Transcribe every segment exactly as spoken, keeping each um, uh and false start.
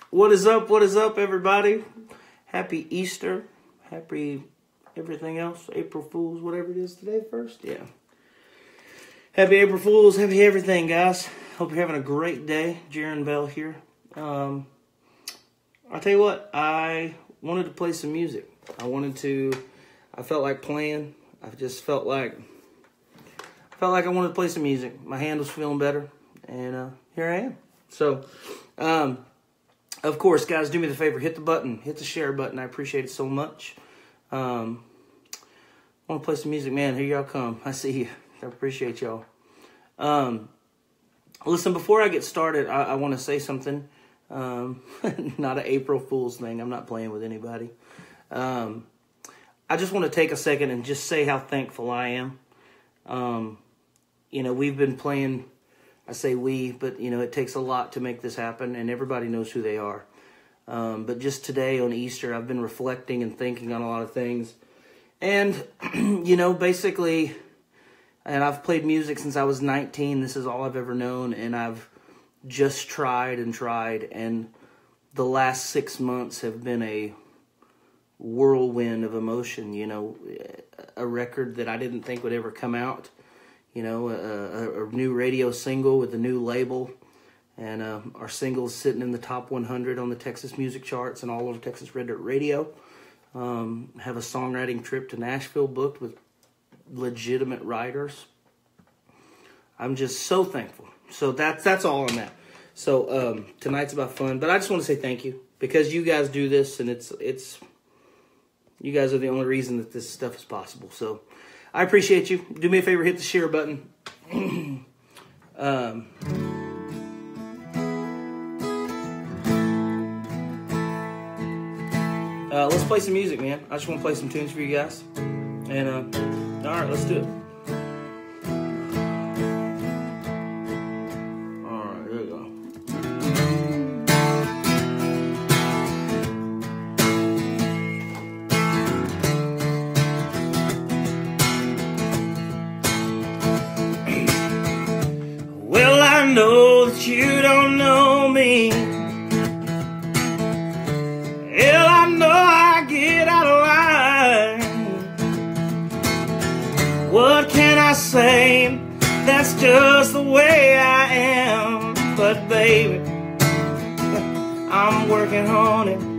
What is up? What is up, everybody? Happy Easter. Happy everything else. April Fools, whatever it is today first. Yeah. Happy April Fools. Happy everything, guys. Hope you're having a great day. Jaron Bell here. Um, I'll tell you what. I wanted to play some music. I wanted to... I felt like playing. I just felt like... I felt like I wanted to play some music. My hand was feeling better. And uh, here I am. So... Um, Of course, guys, do me the favor. Hit the button. Hit the share button. I appreciate it so much. Um, I want to play some music. Man, here y'all come. I see you. I appreciate y'all. Um, listen, before I get started, I, I want to say something. Um, not an April Fool's thing. I'm not playing with anybody. Um, I just want to take a second and just say how thankful I am. Um, you know, we've been playing... I say we, but, you know, it takes a lot to make this happen, and everybody knows who they are. Um, but just today on Easter, I've been reflecting and thinking on a lot of things. And, you know, basically, and I've played music since I was nineteen. This is all I've ever known, and I've just tried and tried. And the last six months have been a whirlwind of emotion, you know, a record that I didn't think would ever come out. You know, a, a, a new radio single with a new label. And uh, our single's sitting in the top one hundred on the Texas music charts and all over Texas Red Dirt Radio. Um, have a songwriting trip to Nashville booked with legitimate writers. I'm just so thankful. So that's, that's all on that. So um, tonight's about fun. But I just want to say thank you. Because you guys do this, and it's it's... You guys are the only reason that this stuff is possible. So... I appreciate you. Do me a favor, hit the share button. um, uh, let's play some music, man. I just want to play some tunes for you guys. And, uh, all right, let's do it. All right, here we go. I know that you don't know me. Hell, I know I get out of line. What can I say? That's just the way I am. But baby, I'm working on it.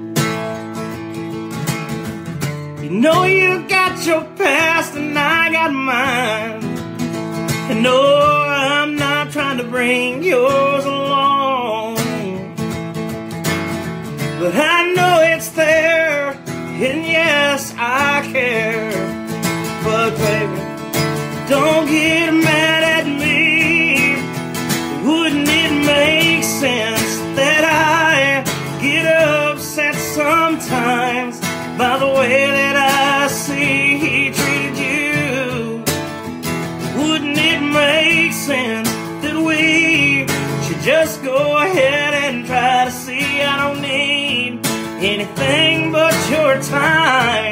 You know you got your past and I got mine. And no, I'm not trying to bring yours along, but I know it's there, and yes, I care. But baby, don't get mad at me. Wouldn't it make sense that I get upset sometimes by the way that I see he treated you? Wouldn't it make sense that we should just go ahead and try to see? I don't need anything but your time.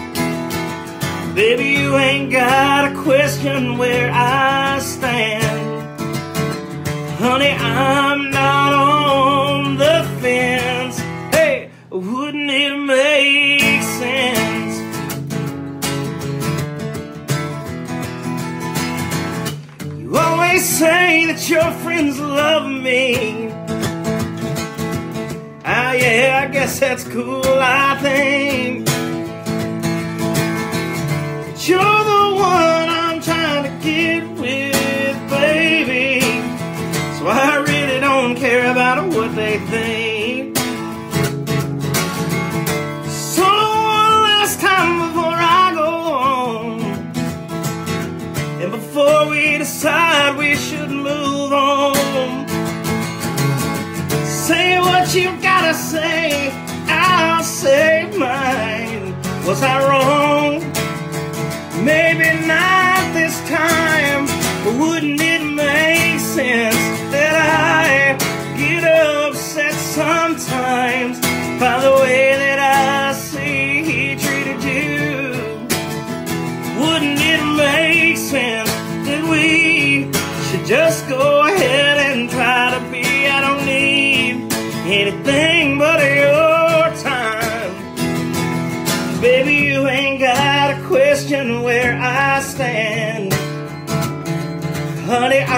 Baby, you ain't got to question where I stand. Honey, I'm not on the fence. Hey, wouldn't it make sense? You always say that your friends love me. Ah, yeah, I guess that's cool, I think. But you're the one I'm trying to get with, baby. So I really don't care about what they think. So one last time before I go home, and before we decide we should move on, say what you gotta say, I'll say mine. Was I wrong? Maybe not this time, but wouldn't it make sense that I get upset sometimes by the way that I see he treated you? Wouldn't it make sense that we should just go ahead and try to be? I don't need anything but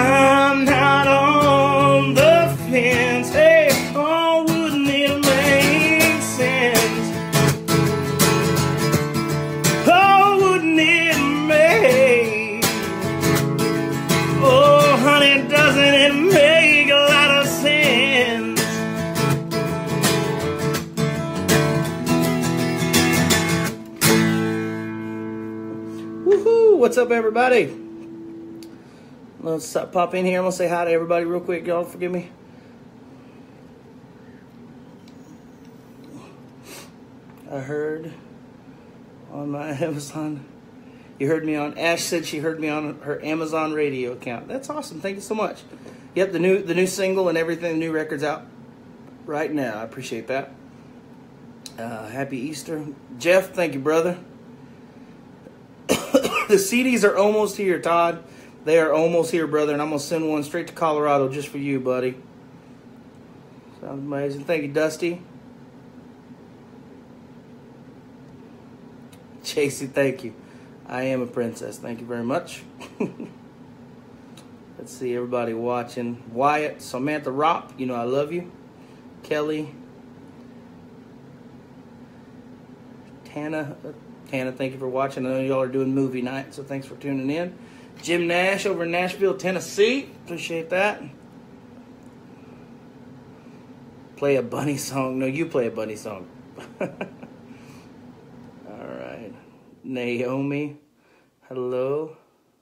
I'm not on the fence. Hey, oh, wouldn't it make sense? Oh, wouldn't it make? Oh, honey, doesn't it make a lot of sense? Woohoo! What's up, everybody? Let's uh, pop in here. I'm gonna say hi to everybody real quick. Y'all forgive me. I heard on my Amazon. You heard me on. Ash said she heard me on her Amazon radio account. That's awesome. Thank you so much. Yep, the new the new single and everything. The new record's out right now. I appreciate that. Uh, happy Easter, Jeff. Thank you, brother. The C Ds are almost here, Todd. They are almost here, brother, and I'm going to send one straight to Colorado just for you, buddy. Sounds amazing. Thank you, Dusty. Chasey, thank you. I am a princess. Thank you very much. Let's see, everybody watching. Wyatt, Samantha Ropp, you know I love you. Kelly. Tana, Tana, thank you for watching. I know y'all are doing movie night, so thanks for tuning in. Jim Nash over in Nashville, Tennessee. Appreciate that. Play a bunny song. No, you play a bunny song. All right. Naomi. Hello.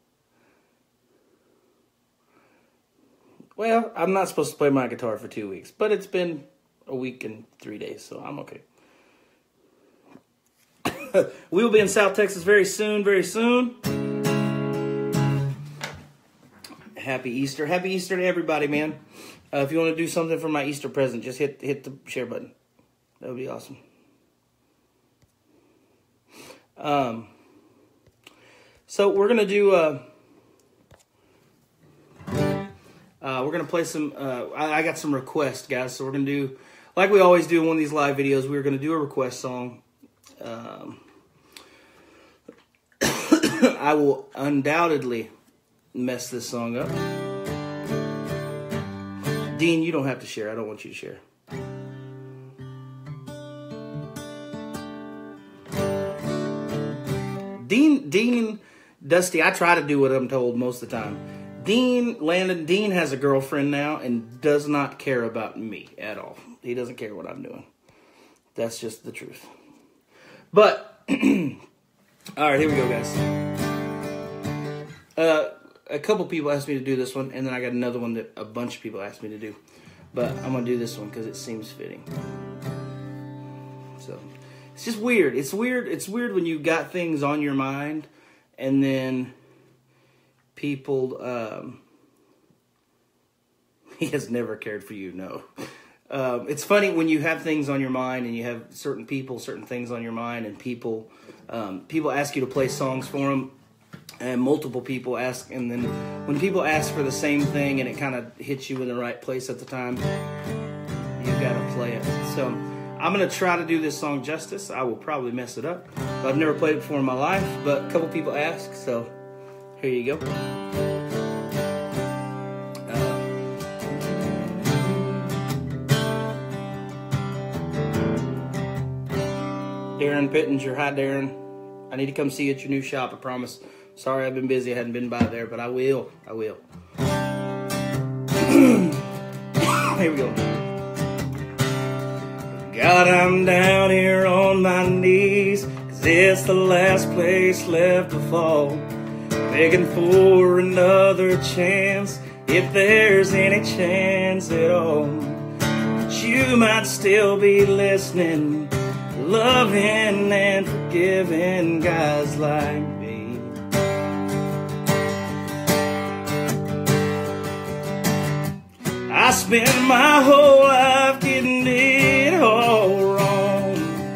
Well, I'm not supposed to play my guitar for two weeks, but it's been a week and three days, so I'm okay. We will be in South Texas very soon, very soon. Happy Easter. Happy Easter to everybody, man. Uh, if you want to do something for my Easter present, just hit hit the share button. That would be awesome. Um, so we're going to do... Uh, uh, we're going to play some... Uh, I, I got some requests, guys. So we're going to do... Like we always do in one of these live videos, we're going to do a request song. Um, I will undoubtedly... mess this song up. Dean, you don't have to share. I don't want you to share. Dean, Dean, Dusty, I try to do what I'm told most of the time. Dean, Landon, Dean has a girlfriend now and does not care about me at all. He doesn't care what I'm doing. That's just the truth. But, all right, here we go, guys. Uh... A couple people asked me to do this one, and then I got another one that a bunch of people asked me to do. But I'm going to do this one because it seems fitting. So, it's just weird. It's weird. It's weird when you got things on your mind, and then people... Um, he has never cared for you, no. Um, it's funny when you have things on your mind, and you have certain people, certain things on your mind, and people, um, people ask you to play songs for them. And multiple people ask, and then when people ask for the same thing and it kind of hits you in the right place at the time, you've got to play it. So I'm going to try to do this song justice. I will probably mess it up. I've never played it before in my life, but a couple people asked, so here you go. Uh, Darren Pittenger. Hi, Darren. I need to come see you at your new shop, I promise. Sorry, I've been busy. I hadn't been by there, but I will. I will. Here we go. God, I'm down here on my knees, 'cause it's the last place left to fall. Begging for another chance, if there's any chance at all. But you might still be listening, loving and forgiving guys like me. I spent my whole life getting it all wrong.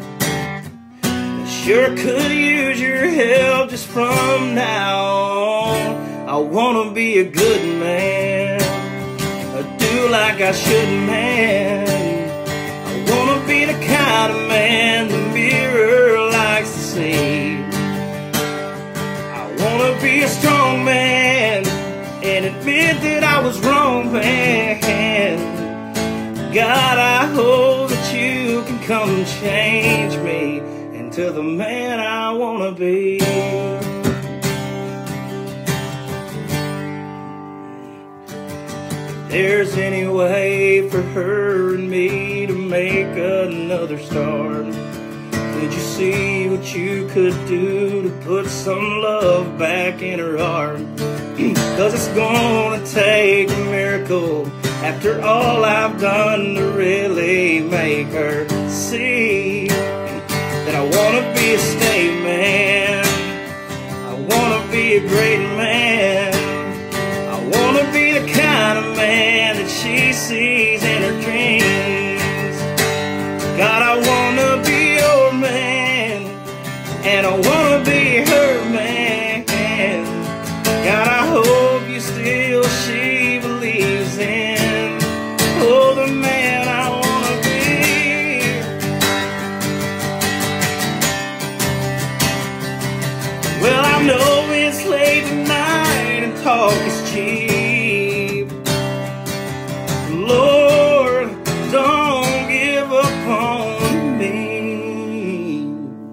I sure could use your help just from now on. I wanna be a good man, I do like I should, man. I wanna be the kind of man the mirror likes to see. I wanna be a strong man and admit that God, I hope that you can come change me into the man I wanna be. If there's any way for her and me to make another start, could you see what you could do to put some love back in her heart? Cause it's gonna take a miracle after all I've done to really make her see that I wanna be a state man, I wanna be a great man, I wanna be the kind of man that she sees in her dreams. God, I wanna be your man, and I wanna be her man. God, I hope you still she believes in, oh, the man I wanna be. Well, I know it's late tonight and talk is cheap. Lord, don't give up on me,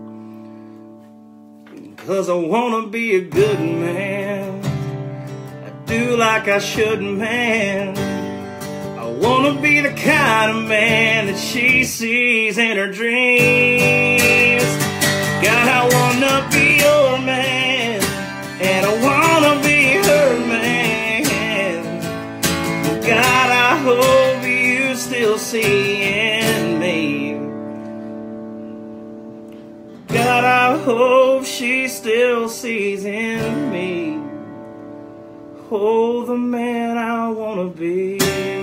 'cause I wanna be a good man, do like I should, man. I wanna be the kind of man that she sees in her dreams. God, I wanna be your man, and I wanna be her man. God, I hope you still see in me. God, I hope she still sees in me, oh, the man I wanna be.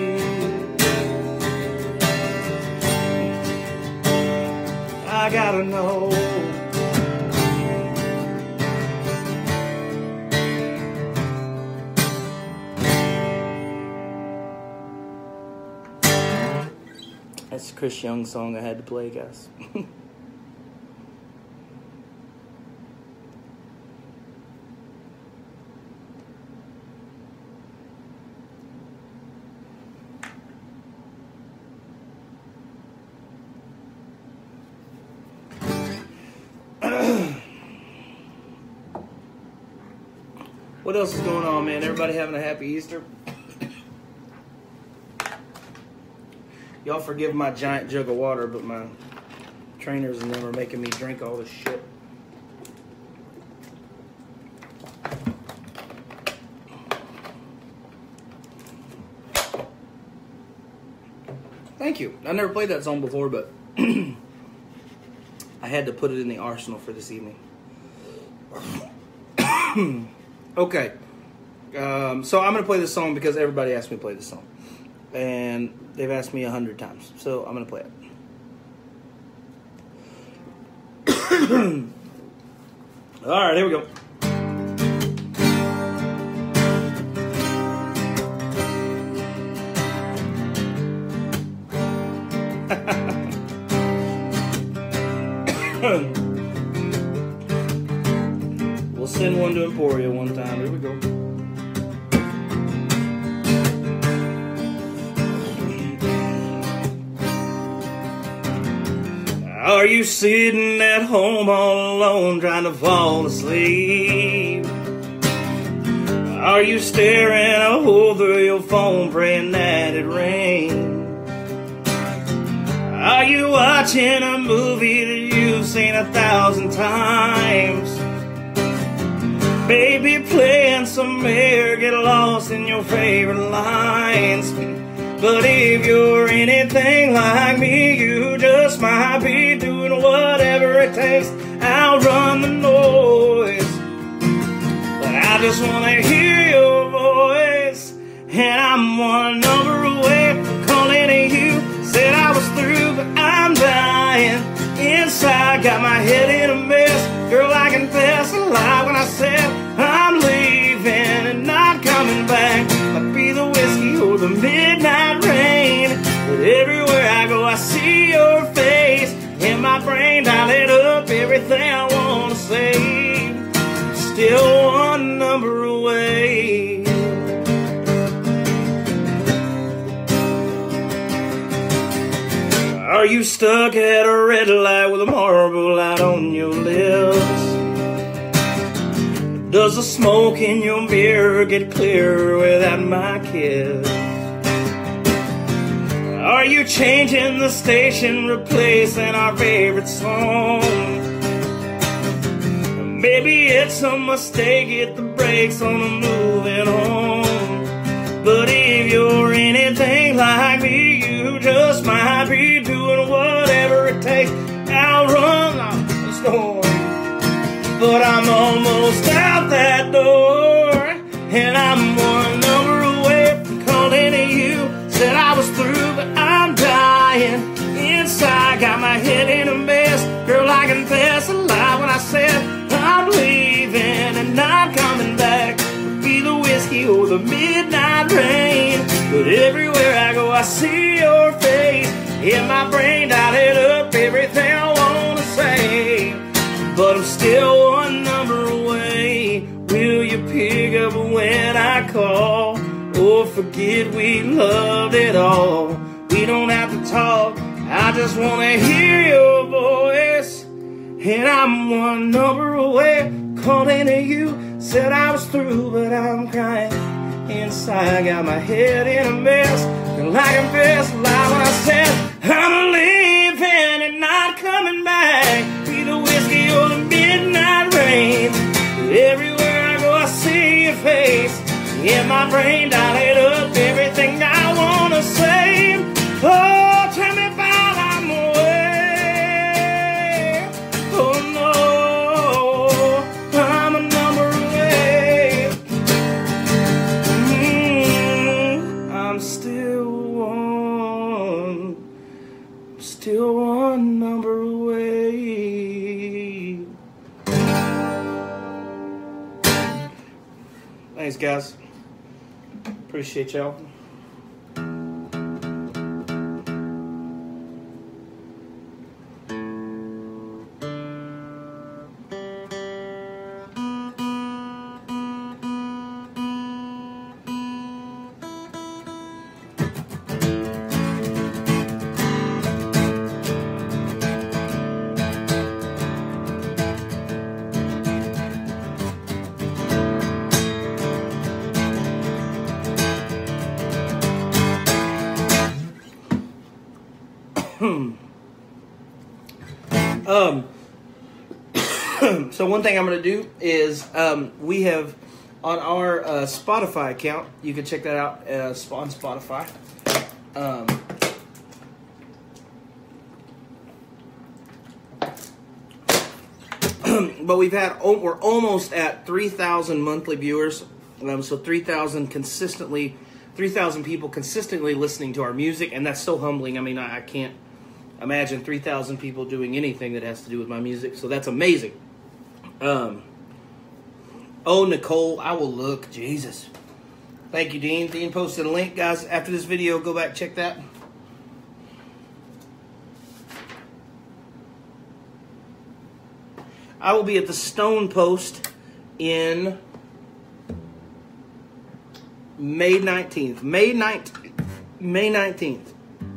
I gotta know. That's a Chris Young song I had to play, guys. What else is going on, man? Everybody having a happy Easter? Y'all forgive my giant jug of water, but my trainers and them are making me drink all this shit. Thank you. I never played that song before, but I had to put it in the arsenal for this evening. Okay, um, so I'm going to play this song because everybody asked me to play this song. And they've asked me a hundred times, so I'm going to play it. Alright, here we go. We'll send one to Emporia one time. Here we go. Are you sitting at home all alone trying to fall asleep? Are you staring over your phone praying that it rains? Are you watching a movie that you've seen a thousand times? Baby, playing some air, get lost in your favorite lines. But if you're anything like me, you just might be doing whatever it takes. I'll run the noise, but I just want to hear your voice. And I'm one number away from calling you. Said I was through, but I'm dying inside. Got my head in a mess. Girl, I confess a lie when I said I'm leaving and not coming back. Might be the whiskey or the midnight rain, but everywhere I go I see your face. In my brain dial it up, everything I want to say. Still one number away. Are you stuck at a red light with a marble light on your lips? Does the smoke in your mirror get clearer without my kiss? Are you changing the station, replacing our favorite song? Maybe it's a mistake, hit the brakes on the moving on. But if you're anything like me, you just might be doing whatever it takes. I'll run off the storm, but I'm almost out that door, and I'm one number away from calling you. Said I was through, but I'm dying inside. Got my head in a mess. Girl, I confess a lie when I said I'm leaving and not coming back. Would be the whiskey or the midnight rain, but everywhere I go I see your face. In my brain dialed up everything I wanna say, but I'm still one number away. Will you pick up when I call? Or forget we loved it all? We don't have to talk, I just wanna hear your voice. And I'm one number away, calling to you. Said I was through, but I'm crying inside. Got my head in a mess. And I confess a lie when I said I'm leaving and not coming back. Be the whiskey or the midnight rain, but everywhere I go I see your face. In my brain dialed up everything I wanna say. Oh, tell me about I'm away. Oh no, I'm a number away. Mm, I'm still one, still one number away. Thanks, guys. Appreciate y'all. um, so one thing I'm going to do is um, we have on our uh, Spotify account, you can check that out uh, on Spotify. Um, but we've had, oh, we're almost at three thousand monthly viewers. Um, so three thousand consistently, three thousand people consistently listening to our music, and that's so humbling. I mean, I, I can't imagine three thousand people doing anything that has to do with my music, so that's amazing. Um, oh, Nicole, I will look. Jesus. Thank you, Dean. Dean posted a link. Guys, after this video, go back, check that. I will be at the Stone Post in May nineteenth. May nineteenth. May nineteenth.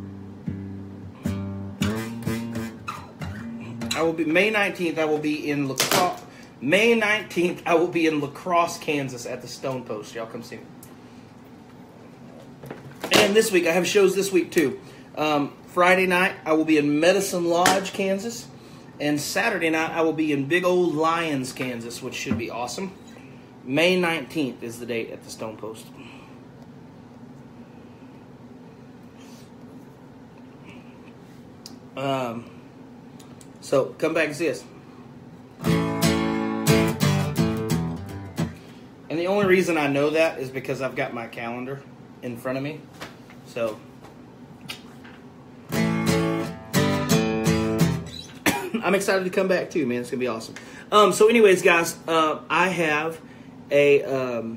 I will be May nineteenth. I will be in La Crosse. May nineteenth. I will be in La Crosse, Kansas, at the Stone Post. Y'all come see me. And this week I have shows this week too. Um, Friday night I will be in Medicine Lodge, Kansas, and Saturday night I will be in Big Old Lions, Kansas, which should be awesome. May nineteenth is the date at the Stone Post. Um, so come back and see us. And the only reason I know that is because I've got my calendar in front of me. So I'm excited to come back too, man. It's gonna be awesome. Um, so anyways, guys, uh, I have a um,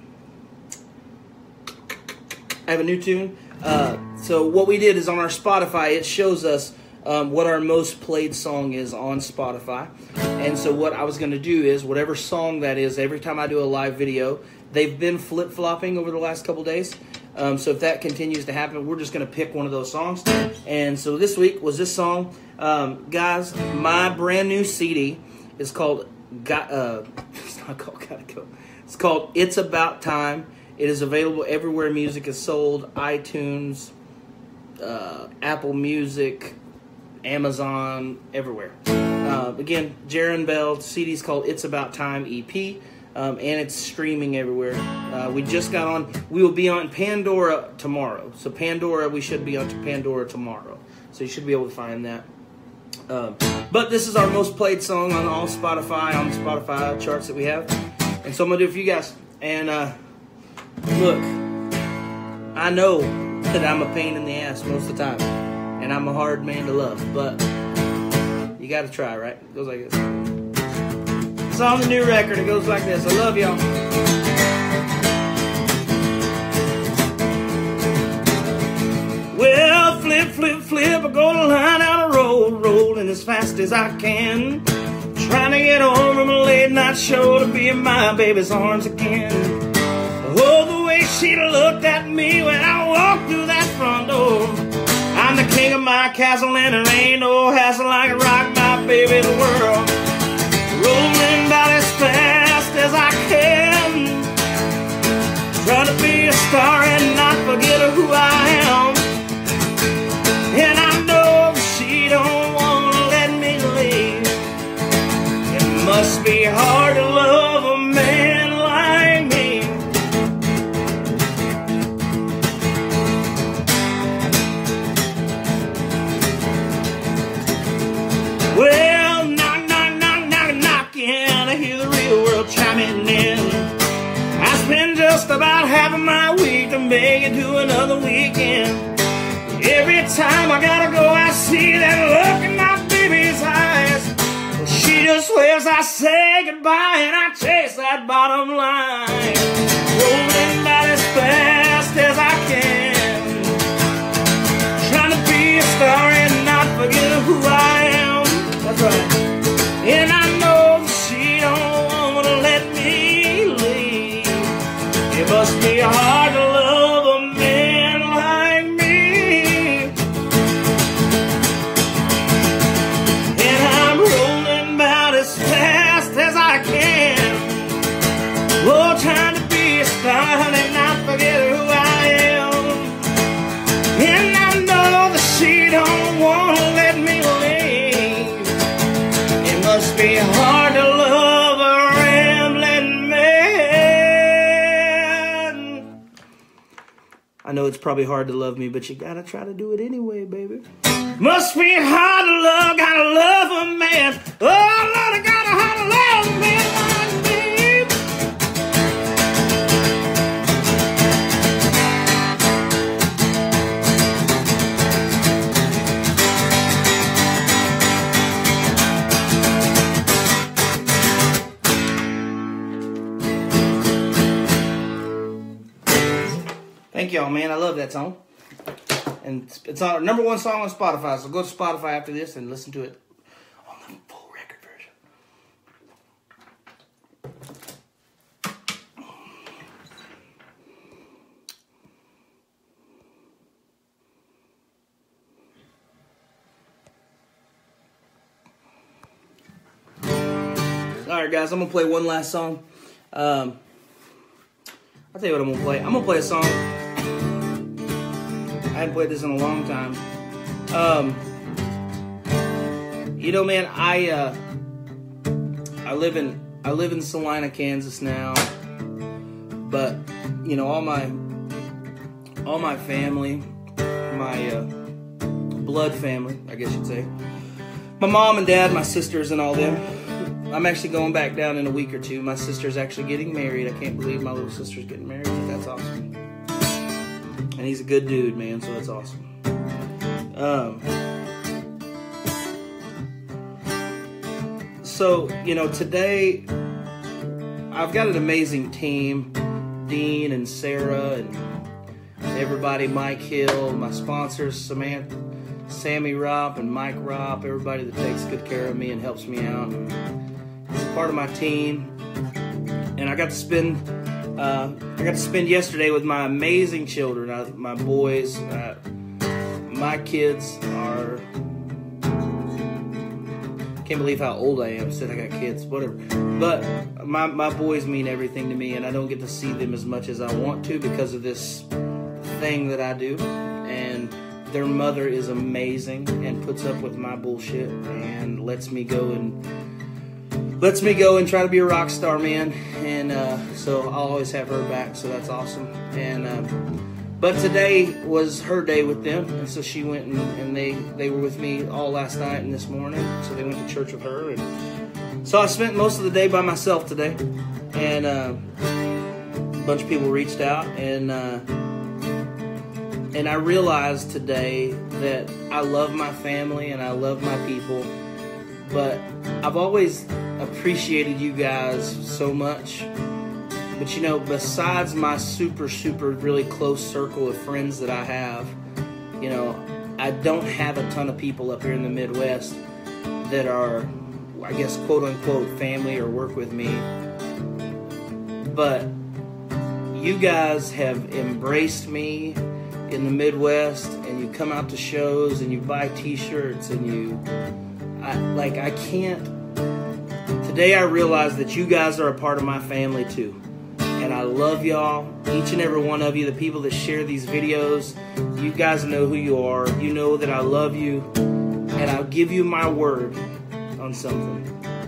I have a new tune. Uh, so what we did is on our Spotify, it shows us um, what our most played song is on Spotify. And so what I was going to do is whatever song that is, every time I do a live video, they've been flip-flopping over the last couple days. Um, so if that continues to happen, we're just going to pick one of those songs. And so this week was this song. Um, guys, my brand new C D is called, Got, uh, it's not called Gotta Go. It's called It's About Time. It is available everywhere music is sold, iTunes, uh, Apple Music, Amazon, everywhere. Uh, again, Jaron Bell, C D's called It's About Time E P. Um, and it's streaming everywhere. Uh, we just got on. We will be on Pandora tomorrow. So Pandora, we should be on to Pandora tomorrow. So you should be able to find that. Um, but this is our most played song on all Spotify, on the Spotify charts that we have. And so I'm going to do it for you guys. And uh, look, I know that I'm a pain in the ass most of the time. And I'm a hard man to love. But you got to try, right? It goes like this. It's on the new record. It goes like this. I love y'all. Well, flip, flip, flip. I go to line out a road, rolling as fast as I can. Trying to get home from a late night show to be in my baby's arms again. Oh, the way she looked at me when I walked through that front door. I'm the king of my castle and there ain't no hassle. I can rock my baby the world. Rolling about as fast as I can. Trying to be a star and not forget who I am. And I know she don't want to let me leave. It must be hard to love a man like me. Well, chiming in. I spend just about half of my week to make it to another weekend. Every time I gotta go, I see that look in my baby's eyes. She just waves, I say goodbye, and I chase that bottom line. Rolling about as fast as I can. Trying to be a star and not forget who I am. That's right. And I know she don't let me leave. It must be hard to love a man like me. And I'm rolling about as fast as I can. Oh, trying to be a star and not forget who I am. And I know that she don't want to let me leave. It must be hard to love. I know it's probably hard to love me, but you gotta try to do it anyway, baby. Must be hard to love, gotta love a man. Oh, Lord, I gotta hard to love a man like me. Thank y'all, man. I love that song. And it's, it's our number one song on Spotify. So go to Spotify after this and listen to it on the full record version. Alright, guys. I'm going to play one last song. Um, I'll tell you what I'm going to play. I'm going to play a song. I hadn't played this in a long time. Um, you know, man, I uh, I live in I live in Salina, Kansas now. But you know, all my all my family, my uh, blood family, I guess you'd say, my mom and dad, my sisters, and all them. I'm actually going back down in a week or two. My sister's actually getting married. I can't believe my little sister's getting married, but that's awesome. And he's a good dude, man, so that's awesome. Um, so, you know, today, I've got an amazing team. Dean and Sarah and everybody, Mike Hill, my sponsors, Samantha, Sammy Ropp and Mike Ropp, everybody that takes good care of me and helps me out. It's a part of my team. And I got to spend uh, I got to spend yesterday with my amazing children, uh, my boys. Uh, my kids are, can't believe how old I am, said I got kids, whatever. But my, my boys mean everything to me, and I don't get to see them as much as I want to because of this thing that I do. And their mother is amazing and puts up with my bullshit and lets me go and lets me go and try to be a rock star, man. And uh, so I'll always have her back, so that's awesome. And uh, but today was her day with them, and so she went and, and they they were with me all last night and this morning. So they went to church with her, and so I spent most of the day by myself today. And uh, a bunch of people reached out, and uh, and I realized today that I love my family and I love my people, but I've always appreciated you guys so much. But you know, besides my super, super, really close circle of friends that I have, you know, I don't have a ton of people up here in the Midwest that are, I guess, quote unquote, family or work with me. But you guys have embraced me in the Midwest, and you come out to shows and you buy t-shirts and you, I, like, I can't, today I realize that you guys are a part of my family too. And I love y'all, each and every one of you, the people that share these videos. You guys know who you are. You know that I love you. And I'll give you my word on something.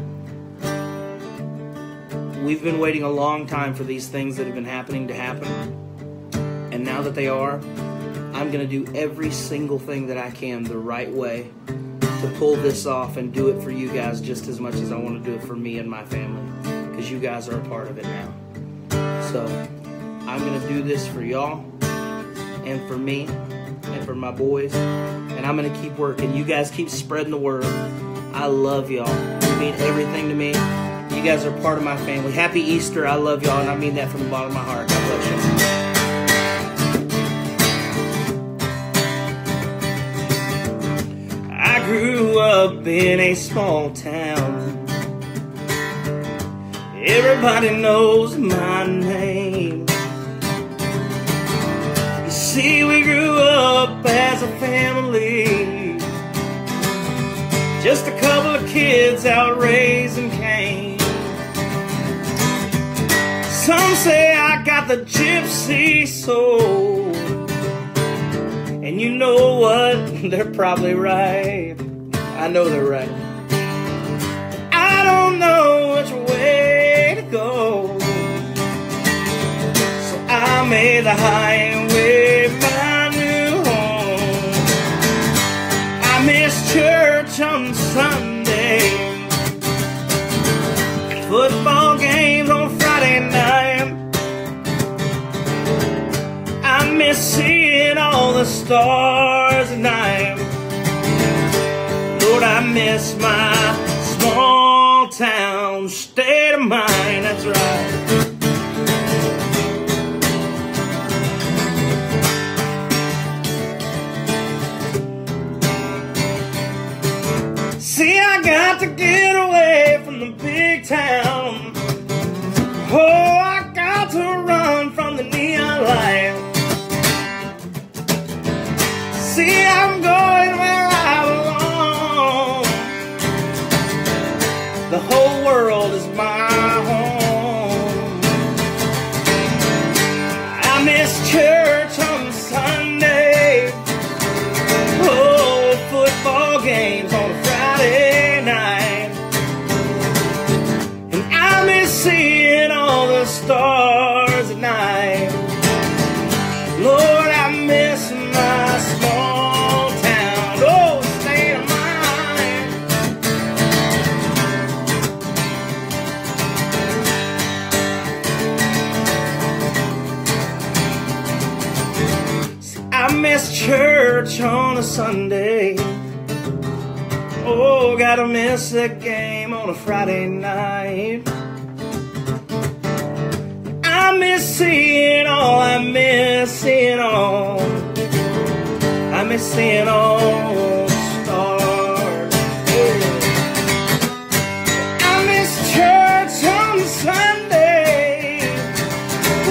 We've been waiting a long time for these things that have been happening to happen. And now that they are, I'm going to do every single thing that I can the right way to pull this off and do it for you guys just as much as I want to do it for me and my family. Because you guys are a part of it now. So, I'm going to do this for y'all, and for me, and for my boys, and I'm going to keep working. You guys keep spreading the word. I love y'all. You mean everything to me. You guys are part of my family. Happy Easter. I love y'all, and I mean that from the bottom of my heart. God bless you. I grew up in a small town. Everybody knows my name. You see, we grew up as a family, just a couple of kids out raising Cain. Some say I got the gypsy soul, and you know what? They're probably right. I know they're right. I don't know which way go, so I made the highway my new home. I miss church on Sunday, football games on Friday night. I miss seeing all the stars at night. Lord, I miss my small town state of mind, that's right. See, I got to get away from the big town. Oh, I got to run from the neon light. See, I'm going where I belong. The whole world is my home. I miss church on Sunday. Oh, football games on Friday night. And I miss seeing all the stars at night. Lord, I miss my small town. Oh, state of mind. See, I miss church on a Sunday. Oh, gotta miss a game on a Friday night. I miss seeing all, I miss seeing all, I miss seeing all the stars. I miss church on Sunday.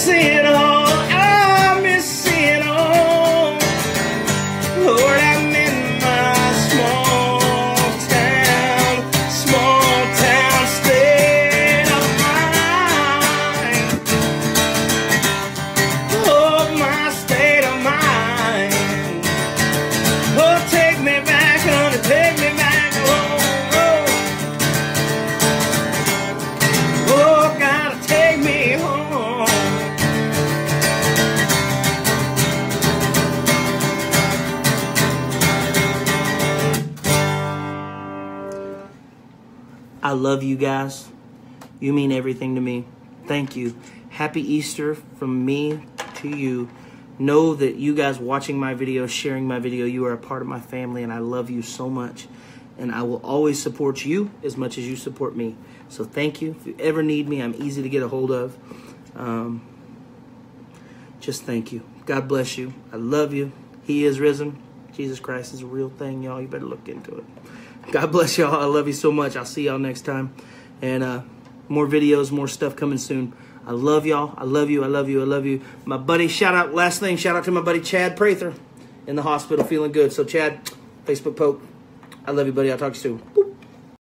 miss it all. I miss it all. Lord, I'm in my small town, small town state of mind. Oh, my state of mind. Oh, take me back, honey, take me back home. Oh, oh, gotta take me home. I love you guys. You mean everything to me. Thank you. Happy Easter from me to you. Know that you guys watching my video, sharing my video, you are a part of my family, and I love you so much. And I will always support you as much as you support me. So thank you. If you ever need me, I'm easy to get a hold of. Um, just thank you. God bless you. I love you. He is risen. Jesus Christ is a real thing, y'all. You better look into it. God bless y'all. I love you so much. I'll see y'all next time. And uh, more videos, more stuff coming soon. I love y'all. I love you. I love you. I love you. My buddy, shout out, last thing, shout out to my buddy Chad Prather in the hospital feeling good. So Chad, Facebook poke. I love you, buddy. I'll talk to you soon.